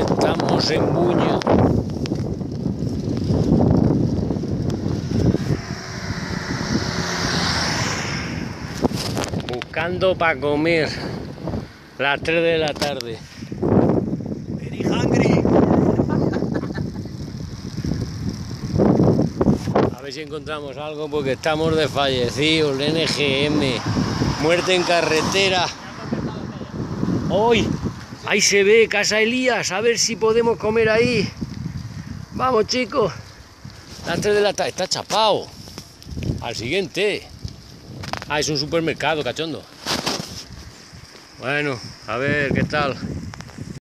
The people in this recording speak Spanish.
Estamos en Buño. Buscando para comer. Las 3 de la tarde. Very hungry. A ver si encontramos algo porque estamos desfallecidos. El NGM. Muerte en carretera. ¡Hoy! Ahí se ve Casa Elías. A ver si podemos comer ahí. Vamos, chicos. Las 3 de la tarde. Está chapado. Al siguiente. Ah, es un supermercado, cachondo. Bueno, a ver qué tal.